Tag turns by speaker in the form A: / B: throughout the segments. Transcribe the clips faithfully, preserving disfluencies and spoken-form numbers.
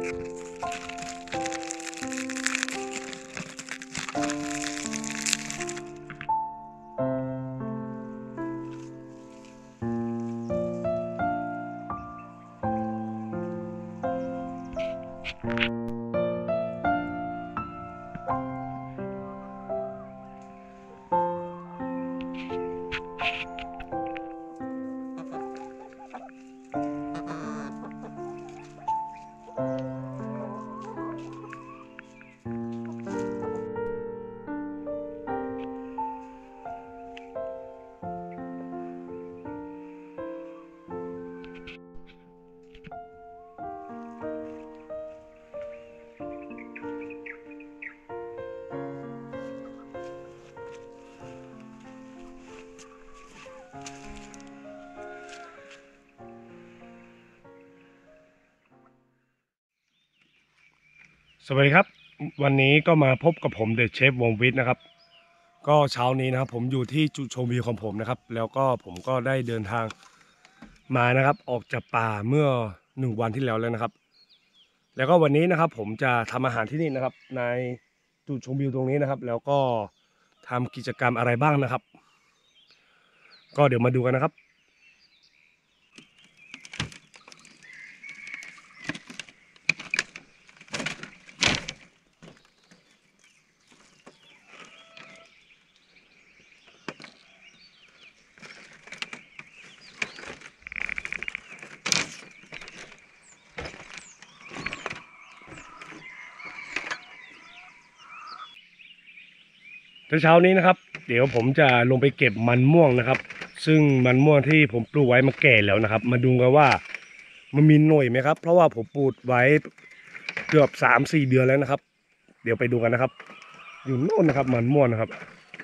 A: สวัสดีครับวันนี้ก็มาพบกับผมเดอะเชฟวงวิทย์นะครับก็เช้านี้นะครับผมอยู่ที่จุดชมวิวของผมนะครับแล้วก็ผมก็ได้เดินทางมานะครับออกจากป่าเมื่อหนึ่งวันที่แล้วแล้วนะครับแล้วก็วันนี้นะครับผมจะทำอาหารที่นี่นะครับในจุดชมวิวตรงนี้นะครับแล้วก็ทำกิจกรรมอะไรบ้างนะครับก็เดี๋ยวมาดูกันนะครับเช้านี้นะครับเดี๋ยวผมจะลงไปเก็บมันม่วงนะครับซึ่งมันม่วงที่ผมปลูกไว้มันแก่แล้วนะครับมาดูกันว่ามันมีหน่วยไหมครับเพราะว่าผมปลูกไว้เกือบสามสี่เดือนแล้วนะครับเดี๋ยวไปดูกันนะครับอยู่โน่นนะครับมันม่วงนะครับ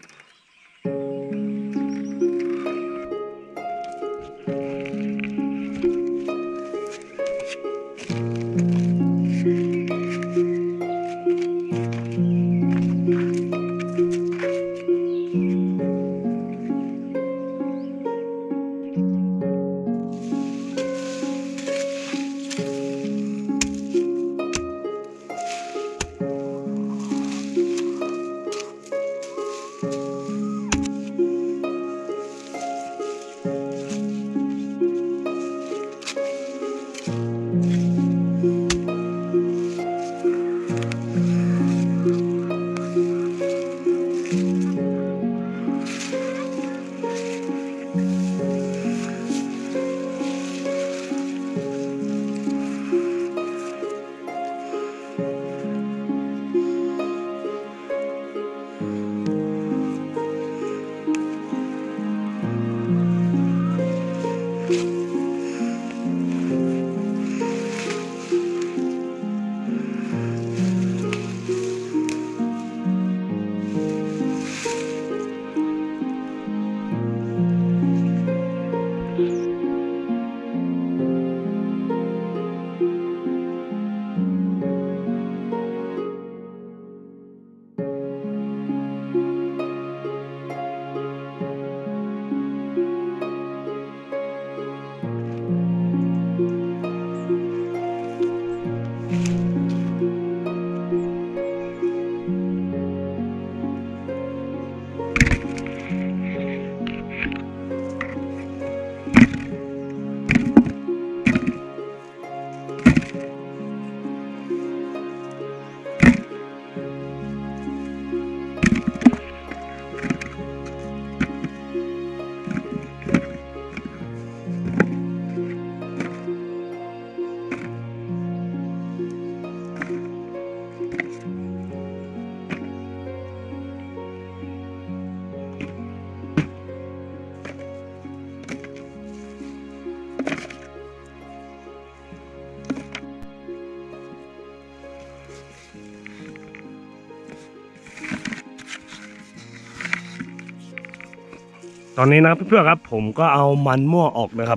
A: ตอนนี้นะเพื่อนๆครับผมก็เอามันม่วงออกนะครับ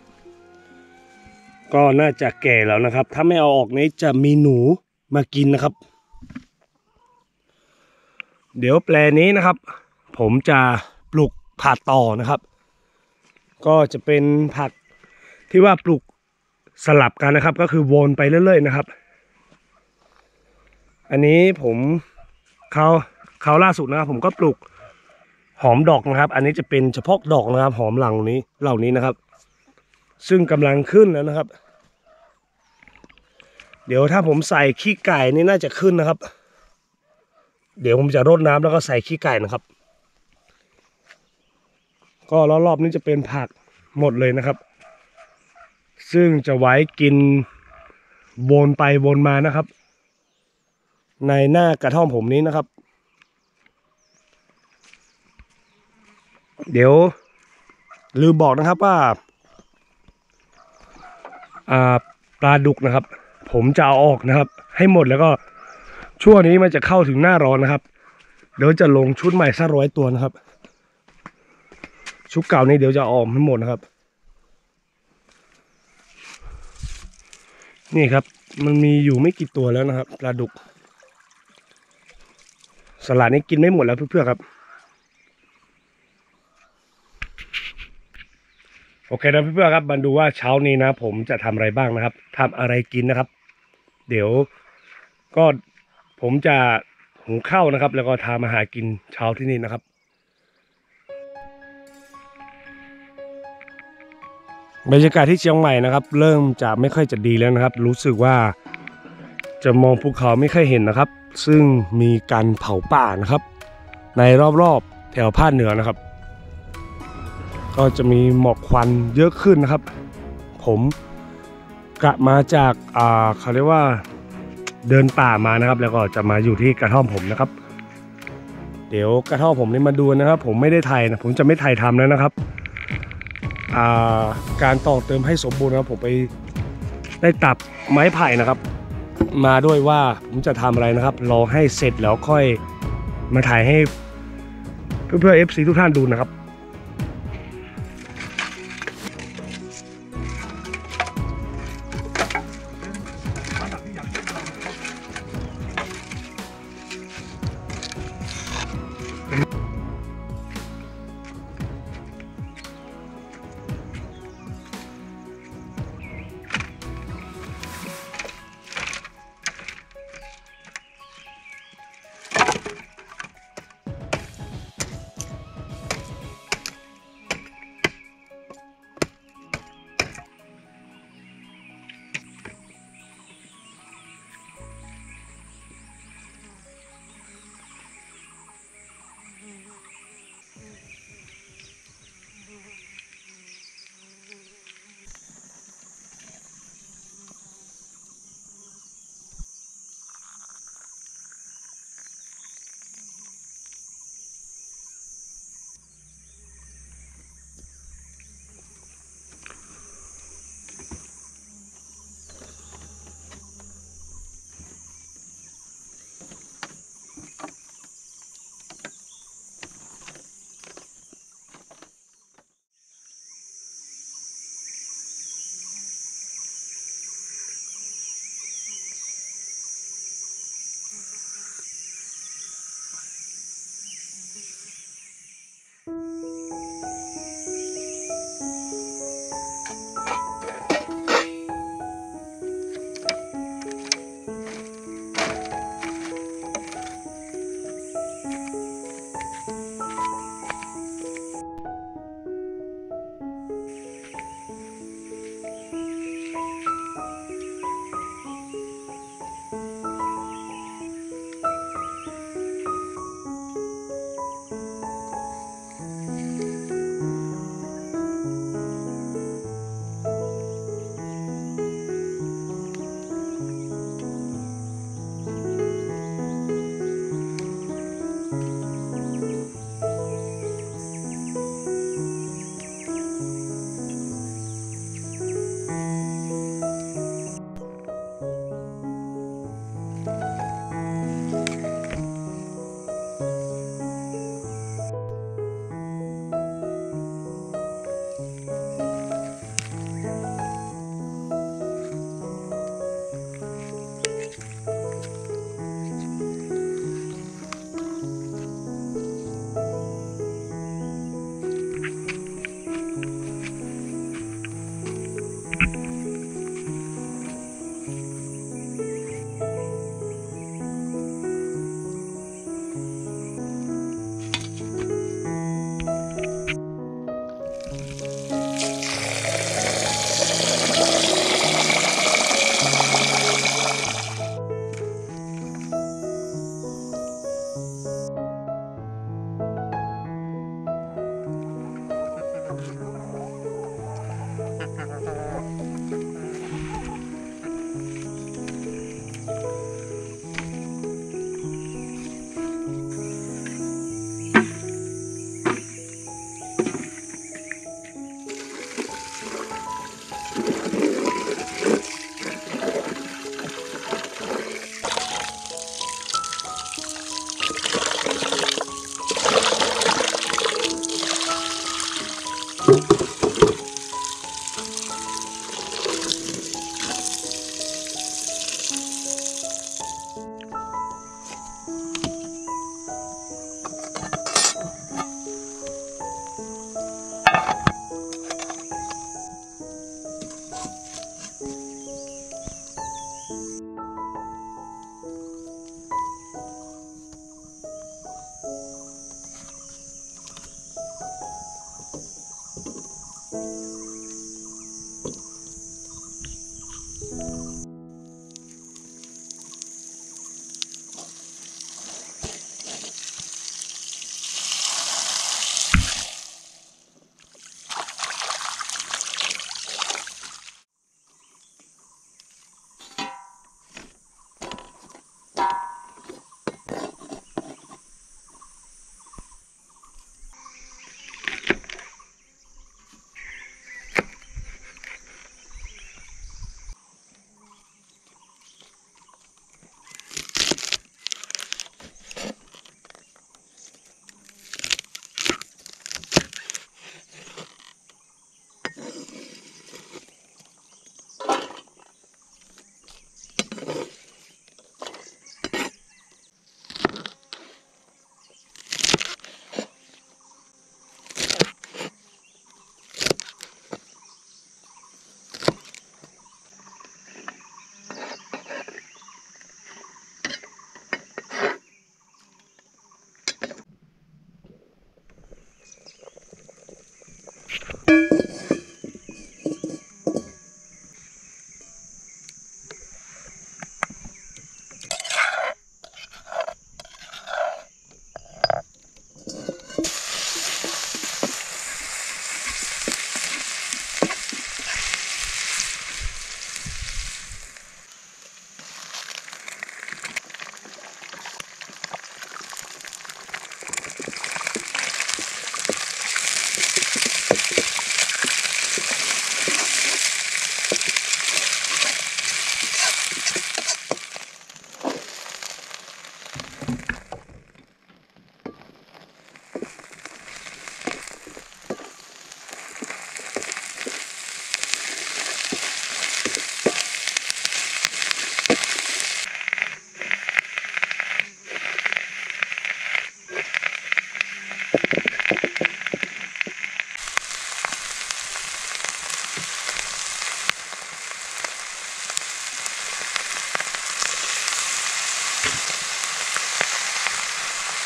A: ก็น่าจะแก่แล้วนะครับถ้าไม่เอาออกนี้จะมีหนูมากินนะครับเดี๋ยวแปลนี้นะครับผมจะปลูกผักต่อนะครับก็จะเป็นผักที่ว่าปลูกสลับกันนะครับก็คือวนไปเรื่อยๆนะครับอันนี้ผมเขาเขาล่าสุดนะครับผมก็ปลูกหอมดอกนะครับอันนี้จะเป็นเฉพาะดอกนะครับหอมเหล่านี้เหล่านี้นะครับซึ่งกำลังขึ้นแล้วนะครับเดี๋ยวถ้าผมใส่ขี้ไก่นี่น่าจะขึ้นนะครับเดี๋ยวผมจะรดน้ำแล้วก็ใส่ขี้ไก่นะครับก็รอบๆนี้จะเป็นผักหมดเลยนะครับซึ่งจะไว้กินวนไปวนมานะครับในหน้ากระท่อมผมนี้นะครับเดี๋ยวลืมบอกนะครับว่าอ่าปลาดุกนะครับผมจะเอาออกนะครับให้หมดแล้วก็ช่วงนี้มันจะเข้าถึงหน้าร้อนนะครับเดี๋ยวจะลงชุดใหม่สักร้อยตัวนะครับชุดเก่านี้เดี๋ยวจะออกให้หมดนะครับนี่ครับมันมีอยู่ไม่กี่ตัวแล้วนะครับปลาดุกสลัดนี้กินไม่หมดแล้วเพื่อนๆครับโอเคนะเพื่อนๆครับมาดูว่าเช้านี้นะผมจะทำอะไรบ้างนะครับทำอะไรกินนะครับเดี๋ยวก็ผมจะหุงข้าวนะครับแล้วก็ทำอาหารกินเช้าที่นี่นะครับบรรยากาศที่เชียงใหม่นะครับเริ่มจะไม่ค่อยจะดีแล้วนะครับรู้สึกว่าจะมองภูเขาไม่ค่อยเห็นนะครับซึ่งมีการเผาป่านะครับในรอบๆแถวภาคเหนือนะครับก็จะมีหมอกควันเยอะขึ้นนะครับผมกลับมาจากอ่าเขาเรียกว่าเดินป่ามานะครับแล้วก็จะมาอยู่ที่กระท่อมผมนะครับเดี๋ยวกระท่อมผมนี่มาดูนะครับผมไม่ได้ถ่ายนะผมจะไม่ถ่ายทำแล้วนะครับอ่าการต่อเติมให้สมบูรณ์นะครับผมไปได้ตัดไม้ไผ่นะครับมาด้วยว่าผมจะทำอะไรนะครับรอให้เสร็จแล้วค่อยมาถ่ายให้เพื่อนๆ เอฟ ซี ทุกท่านดูนะครับ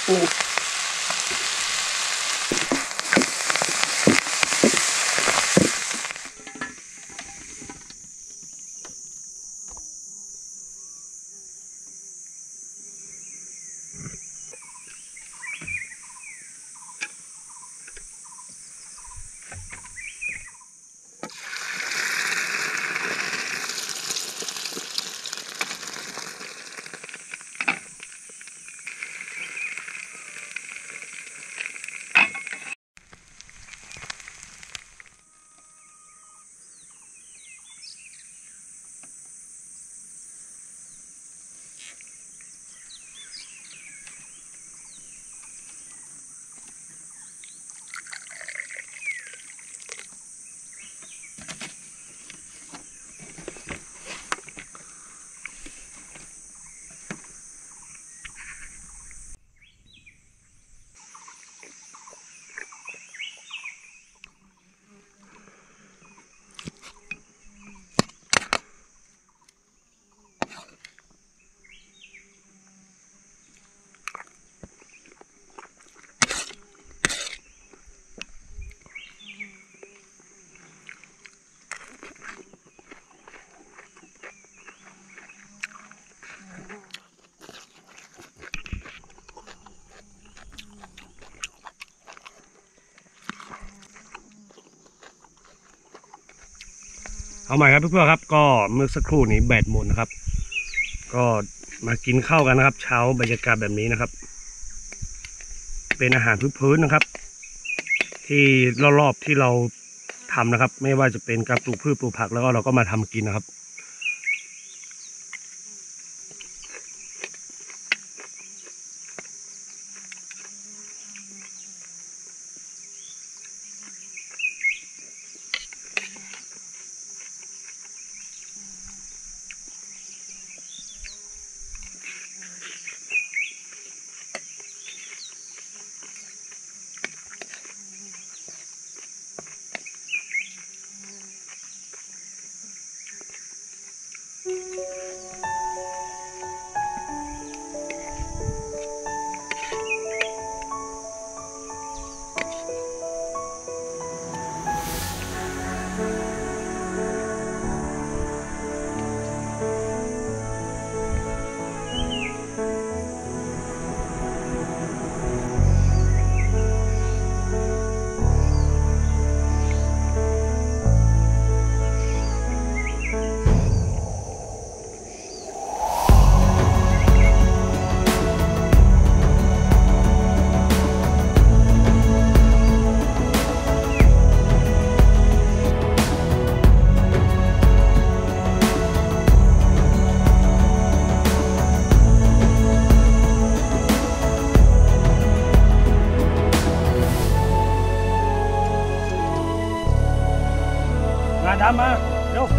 A: เอาใหม่ครับเพื่อนๆครับก็เมื่อสักครู่นี้แบตหมดนะครับก็มากินข้าวกันนะครับเช้าบรรยากาศแบบนี้นะครับเป็นอาหารพื้นๆนะครับที่รอบๆที่เราทำนะครับไม่ว่าจะเป็นการปลูกพืชปลูกผักแล้วก็เราก็มาทำกินนะครับดำมาเร็ว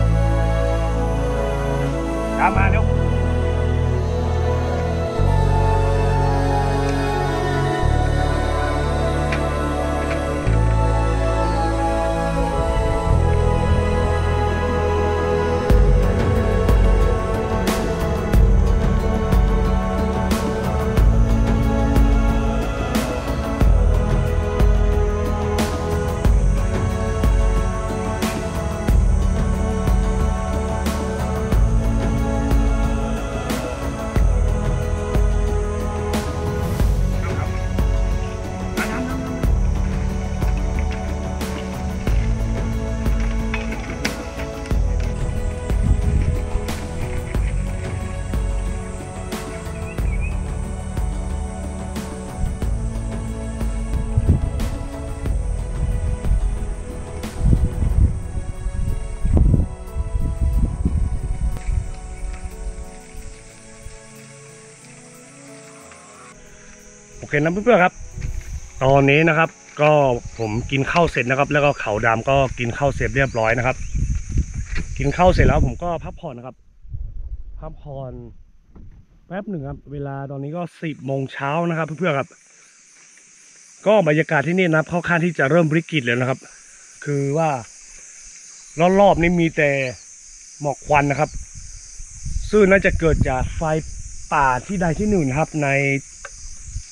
A: ดำมาเร็วโอเคนะเพื่อนๆครับตอนนี้นะครับก็ผมกินข้าวเสร็จนะครับแล้วก็เขาดำก็กินข้าวเสร็จเรียบร้อยนะครับกินข้าวเสร็จแล้วผมก็พักผ่อนนะครับพักผ่อนแป๊บหนึ่งครับเวลาตอนนี้ก็สิบโมงเช้านะครับเพื่อนๆครับก็บรรยากาศที่นี่นะค่อนข้างที่จะเริ่มวิกฤตแล้วนะครับคือว่ารอบๆนี้มีแต่หมอกควันนะครับซึ่งน่าจะเกิดจากไฟป่าที่ใดที่หนึ่งนะครับในท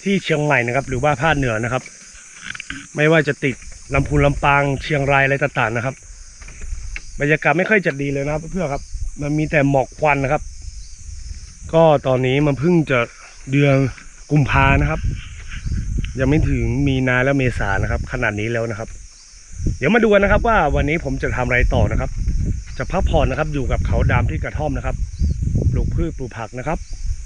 A: ที่เชียงใหม่นะครับหรือว่าภาคเหนือนะครับไม่ว่าจะติดลำพูนลำปางเชียงรายอะไรต่างๆนะครับบรรยากาศไม่ค่อยจะดีเลยนะครับเพื่อนๆครับมันมีแต่หมอกควันนะครับก็ตอนนี้มันเพิ่งจะเดือนกุมภานะครับยังไม่ถึงมีนาและเมษานะครับขนาดนี้แล้วนะครับเดี๋ยวมาดูกันนะครับว่าวันนี้ผมจะทำอะไรต่อนะครับจะพักผ่อนนะครับอยู่กับเขาดำที่กระท่อมนะครับปลูกพืชปลูกผักนะครับ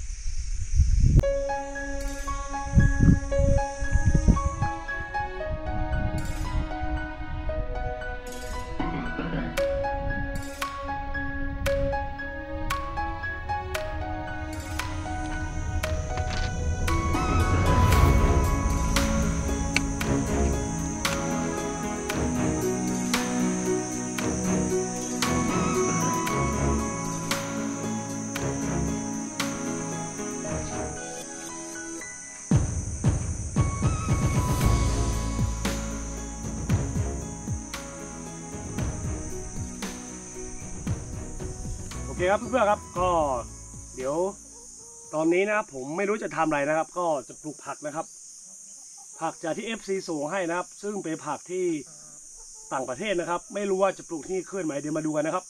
A: โอเคครับเพื่อนๆครับก็เดี๋ยวตอนนี้นะครับผมไม่รู้จะทำอะไรนะครับก็จะปลูกผักนะครับผักจากที่ เอฟ ซี ส่งให้นะครับซึ่งเป็นผักที่ต่างประเทศนะครับไม่รู้ว่าจะปลูกที่นี่ขึ้นไหมเดี๋ยวมาดูกันนะครับ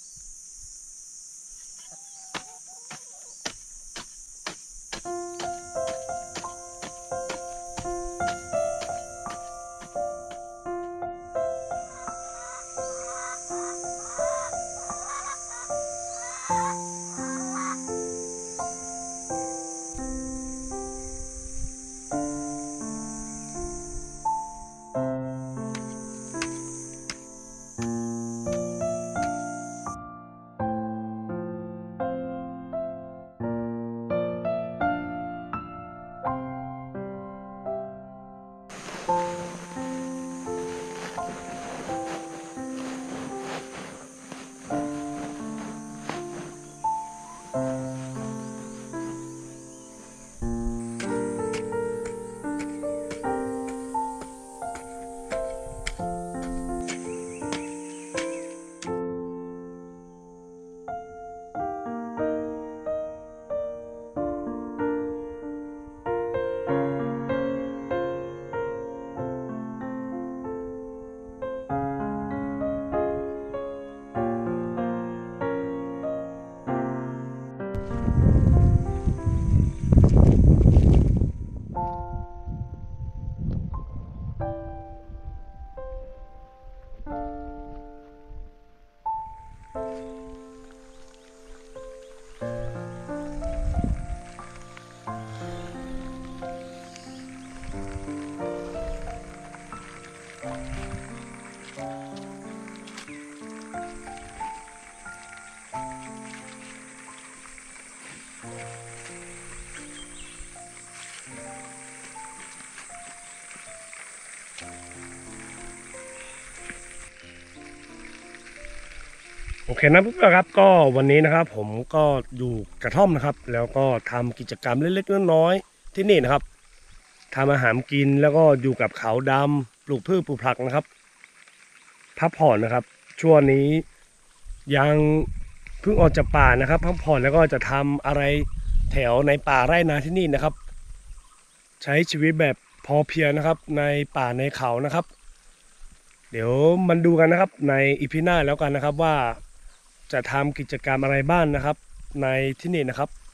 A: โอเคนะเพื่อนๆครับก็วันนี้นะครับผมก็อยู่กระท่อมนะครับแล้วก็ทำกิจกรรมเล็กๆน้อยๆที่นี่นะครับทำอาหารกินแล้วก็อยู่กับเขาดำปลูกพืชปลูกผักนะครับพักผ่อนนะครับช่วงนี้ยังเพิ่งออกจากป่านะครับพักผ่อนแล้วก็จะทำอะไรแถวในป่าไร่นาที่นี่นะครับใช้ชีวิตแบบพอเพียงนะครับในป่าในเขานะครับเดี๋ยวมันดูกันนะครับในอีพีหน้าแล้วกันนะครับว่าจะทำกิจกรรมอะไรบ้างนะครับในที่นี่นะครับ